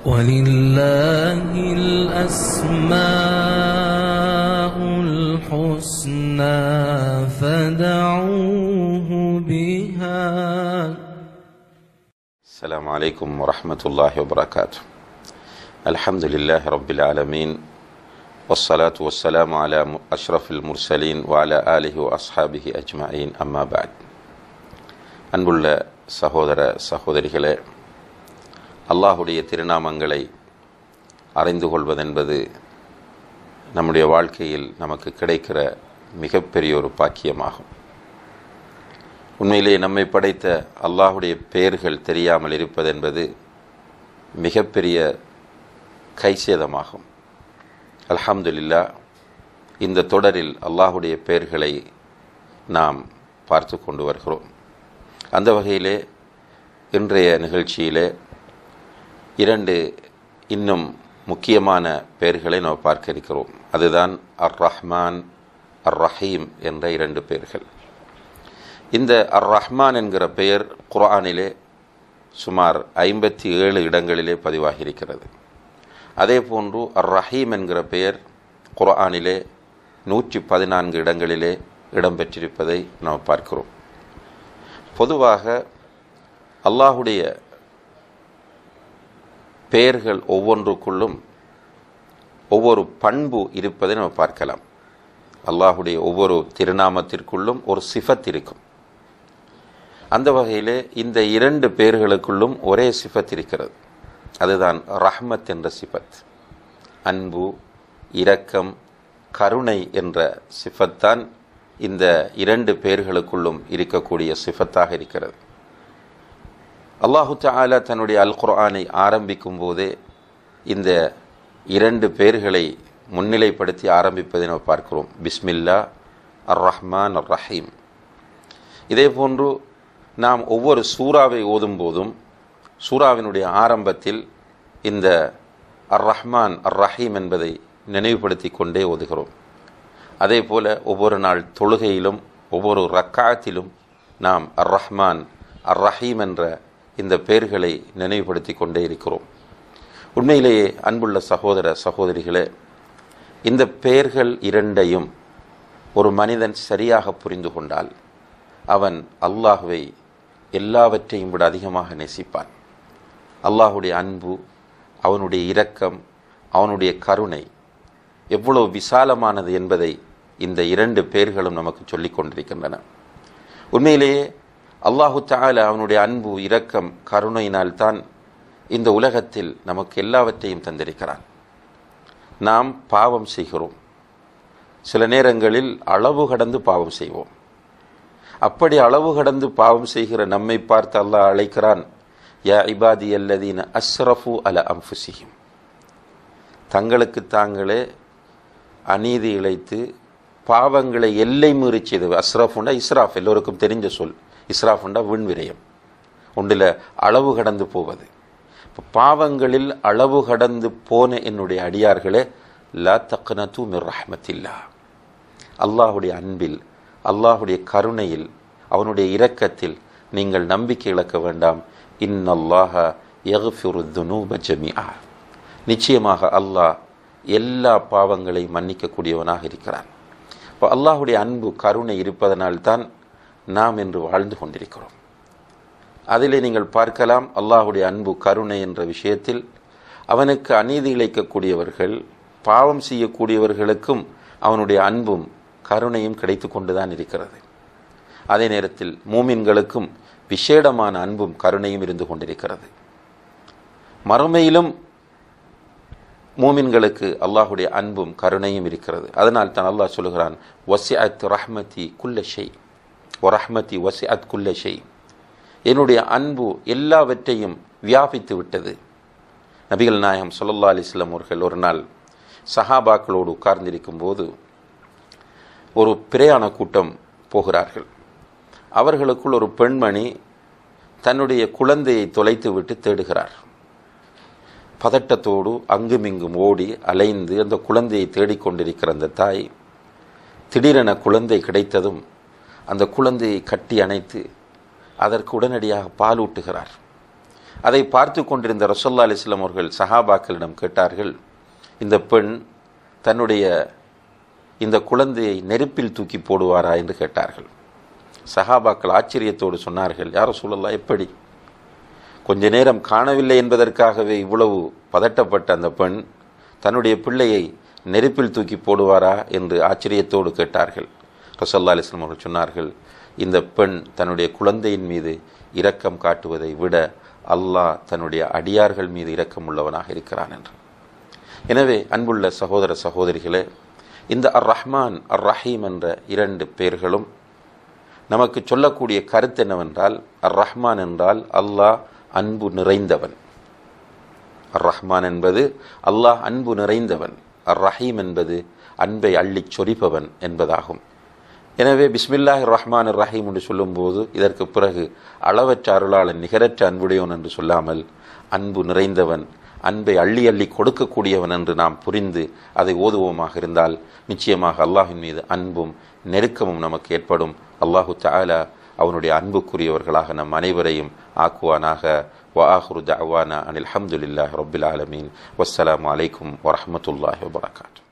وَلِلَّهِ الْأَسْمَاءُ الْحُسْنَى فَادْعُوهُ بِهَا. السلام عليكم ورحمة الله وبركاته. الحمد لله رب العالمين والصلاة والسلام على أشرف المرسلين وعلى آله وأصحابه أجمعين. أما بعد. அன்புள்ள சகோதர சகோதரிகளே, அல்லாஹுடைய திருநாமங்களை அறிந்து கொள்வதென்பது நம்முடைய வாழ்க்கையில் நமக்கு கிடைக்கிற மிகப்பெரிய ஒரு பாக்கியமாகும். உண்மையிலே நம்மை படைத்த அல்லாஹுடைய பெயர்கள் தெரியாமல் இருப்பதென்பது மிகப்பெரிய கைசேதமாகும். அல்ஹம்துலில்லாஹ், இந்த தொடரில் அல்லாஹுடைய பெயர்களை நாம் பார்த்து கொண்டு வருகிறோம். அந்த வகையிலே இன்றைய நிகழ்ச்சியிலே இரண்டு இன்னும் முக்கியமான பெயர்களை நாம் பார்க்க இருக்கிறோம். அதுதான் அர் ரஹ்மான், அர் ரஹீம் என்ற இரண்டு பெயர்கள். இந்த அர் ரஹ்மான் என்கிற பெயர் குர்ஆனிலே சுமார் 57 இடங்களிலே பதிவாகியிருக்கிறது. அதே போன்று அர் ரஹீம் என்கிற பெயர் குர்ஆனிலே 114 இடங்களிலே இடம்பெற்றிருப்பதை நாம் பார்க்கிறோம். பொதுவாக அல்லாஹுடைய பெயர்கள் ஒவ்வொன்றுக்குள்ளும் ஒவ்வொரு பண்பு இருப்பதை நம்ம பார்க்கலாம். அல்லாஹுடைய ஒவ்வொரு திருநாமத்திற்குள்ளும் ஒரு சிஃபத் இருக்கும். அந்த வகையிலே இந்த இரண்டு பெயர்களுக்குள்ளும் ஒரே சிஃபத் இருக்கிறது. அதுதான் ரஹ்மத் என்ற சிஃபத். அன்பு, இரக்கம், கருணை என்ற சிஃபத்தான் இந்த இரண்டு பெயர்களுக்குள்ளும் இருக்கக்கூடிய சிஃபத்தாக இருக்கிறது. அல்லாஹு தஆலா தன்னுடைய அல் குர்ஆனை ஆரம்பிக்கும் போதே இந்த இரண்டு பெயர்களை முன்னிலைப்படுத்தி ஆரம்பிப்பதை நாம் பார்க்கிறோம். பிஸ்மில்லா அர் ரஹ்மான் அர் ரஹீம். இதே போன்று நாம் ஒவ்வொரு சூறாவை ஓதும் போதும் சூறாவினுடைய ஆரம்பத்தில் இந்த அர் ரஹ்மான் அர் ரஹீம் என்பதை நினைவுபடுத்தி கொண்டே ஓதுகிறோம். அதே போல ஒவ்வொரு நாள் தொழுகையிலும் ஒவ்வொரு ரக்காத்திலும் நாம் அர் ரஹ்மான் அர் ரஹீம் என்ற இந்த பெயர்களை நினைவுபடுத்தி கொண்டே இருக்கிறோம். உண்மையிலேயே அன்புள்ள சகோதர சகோதரிகளே, இந்த பெயர்கள் இரண்டையும் ஒரு மனிதன் சரியாக புரிந்து கொண்டால் அவன் அல்லாஹுவை எல்லாவற்றையும் விட அதிகமாக நேசிப்பான். அல்லாஹுடைய அன்பு, அவனுடைய இரக்கம், அவனுடைய கருணை எவ்வளவு விசாலமானது என்பதை இந்த இரண்டு பெயர்களும் நமக்கு சொல்லிக் கொண்டிருக்கின்றன. உண்மையிலேயே அல்லாஹு தஆலா அவனுடைய அன்பு, இரக்கம், கருணையினால்தான் இந்த உலகத்தில் நமக்கு எல்லாவற்றையும் தந்திருக்கிறான். நாம் பாவம் செய்கிறோம். சில நேரங்களில் அளவு கடந்து பாவம் செய்வோம். அப்படி அளவு கடந்து பாவம் செய்கிற நம்மை பார்த்து அல்லாஹ் அழைக்கிறான், யா இபாதி அல்லதீன அஸ்ரஃபு அல அன்ஃபுஸிஹிம். தங்களுக்கு தாங்களே அநீதி இழைத்து பாவங்களை எல்லை மீறி செய்து, அஸ்ரஃபுண்டா இஸ்ராஃப், எல்லோருக்கும் தெரிஞ்ச சொல். இஸ்ராஃபுண்டா வீண்விரயம், ஒன்றில் அளவு கடந்து போவது. இப்போ பாவங்களில் அளவு கடந்து போன என்னுடைய அடியார்களே, லா தக்னது மிர் ரஹ்மத்தில்லா, அல்லாஹுடைய அன்பில், அல்லாஹுடைய கருணையில், அவனுடைய இரக்கத்தில் நீங்கள் நம்பிக்கை இழக்க வேண்டாம். இன்னல்லாஹ யக்ஃபிரு துனூப ஜமீஆ, நிச்சயமாக அல்லாஹ் எல்லா பாவங்களையும் மன்னிக்கக்கூடியவனாக இருக்கிறான். இப்போ அல்லாஹுடைய அன்பு, கருணை இருப்பதனால்தான் நாம் என்று வாழ்ந்து கொண்டிருக்கிறோம். அதிலே நீங்கள் பார்க்கலாம், அல்லாஹுடைய அன்பு, கருணை என்ற விஷயத்தில் அவனுக்கு அநீதி இழைக்கக்கூடியவர்கள், பாவம் செய்யக்கூடியவர்களுக்கும் அவனுடைய அன்பும் கருணையும் கிடைத்து கொண்டுதான் இருக்கிறது. அதே நேரத்தில் மூமின்களுக்கும் விசேடமான அன்பும் கருணையும் இருந்து கொண்டிருக்கிறது. மறுமையிலும் மூமின்களுக்கு அல்லாஹுடைய அன்பும் கருணையும் இருக்கிறது. அதனால் தான் அல்லாஹ் சொல்கிறான், வசிஅத் ரஹ்மதி குல்ல ஷை வ ரஹ்மதி வசிஅத் குல்ல ஷை, என்னுடைய அன்பு எல்லாவற்றையும் வியாபித்து விட்டது. நபிகள் நாயகம் ஸல்லல்லாஹு அலைஹி வஸல்லம் அவர்கள் ஒரு நாள் சஹாபாக்களோடு உட்கார்ந்திருக்கும் போது ஒரு பிரயாண கூட்டம் போகிறார்கள். அவர்களுக்குள் ஒரு பெண்மணி தன்னுடைய குழந்தையை தொலைத்து விட்டு தேடுகிறார். பதட்டத்தோடு அங்குமிங்கும் ஓடி அலைந்து அந்த குழந்தையை தேடிக்கொண்டிருக்கிற அந்த தாய் திடீரென குழந்தை கிடைத்ததும் அந்த குழந்தையை கட்டி அணைத்து அதற்கு உடனடியாக பால் ஊட்டுகிறார். அதை பார்த்து கொண்டிருந்த ரசூலுல்லாஹி அலைஹி வஸல்லம் அவர்கள் சஹாபாக்களிடம் கேட்டார்கள், இந்த பெண் தன்னுடைய இந்த குழந்தையை நெருப்பில் தூக்கி போடுவாரா என்று கேட்டார்கள். சஹாபாக்கள் ஆச்சரியத்தோடு சொன்னார்கள், யா ரசூலல்லாஹ், எப்படி? கொஞ்ச நேரம் காணவில்லை என்பதற்காகவே இவ்வளவு பதட்டப்பட்ட அந்த பெண் தன்னுடைய பிள்ளையை நெருப்பில் தூக்கி போடுவாரா என்று ஆச்சரியத்தோடு கேட்டார்கள். ரசூலுல்லாஹி அலைஹி வஸல்லம் அவர்கள் சொன்னார்கள், இந்த பெண் தன்னுடைய குழந்தையின் மீது இரக்கம் காட்டுவதை விட அல்லாஹ் தன்னுடைய அடியார்கள் மீது இரக்கம் உள்ளவனாக இருக்கிறான் என்று. எனவே அன்புள்ள சகோதர சகோதரிகளே, இந்த அர் ரஹ்மான் அர் ரஹீம் என்ற இரண்டு பெயர்களும் நமக்கு சொல்லக்கூடிய கருத்து என்னவென்றால், அர் ரஹ்மான் என்றால் அல்லாஹ் அன்பு நிறைந்தவன். அர் ரஹ்மான் என்பது அல்லாஹ் அன்பு நிறைந்தவன். அர் ரஹீம் என்பது அன்பை அள்ளிச் சொரிப்பவன் என்பதாகும். எனவே பிஸ்மில்லாஹிர் ரஹ்மானிர் ரஹீம் என்று சொல்லும்போது இதற்கு பிறகு அளவற்ற அருளாளன் நிகரற்ற அன்புடையவன் என்று சொல்லாமல் அன்பு நிறைந்தவன், அன்பை அள்ளி அள்ளி கொடுக்கக்கூடியவன் என்று நாம் புரிந்து அதை ஓதுவோமாக இருந்தால் நிச்சயமாக அல்லாஹின் மீது அன்பும் நெருக்கமும் நமக்கு ஏற்படும். அல்லாஹு தஆலா அவனுடைய அன்புக்குரியவர்களாக நம் அனைவரையும் ஆக்குவானாக. வஆஹிரு தஅவானா அனில் ஹம்துலில்லாஹி ரப்பில் ஆலமீன். வஸ்ஸலாமு அலைக்கும் வரஹ்மத்துல்லாஹி வபரகாத்துஹு.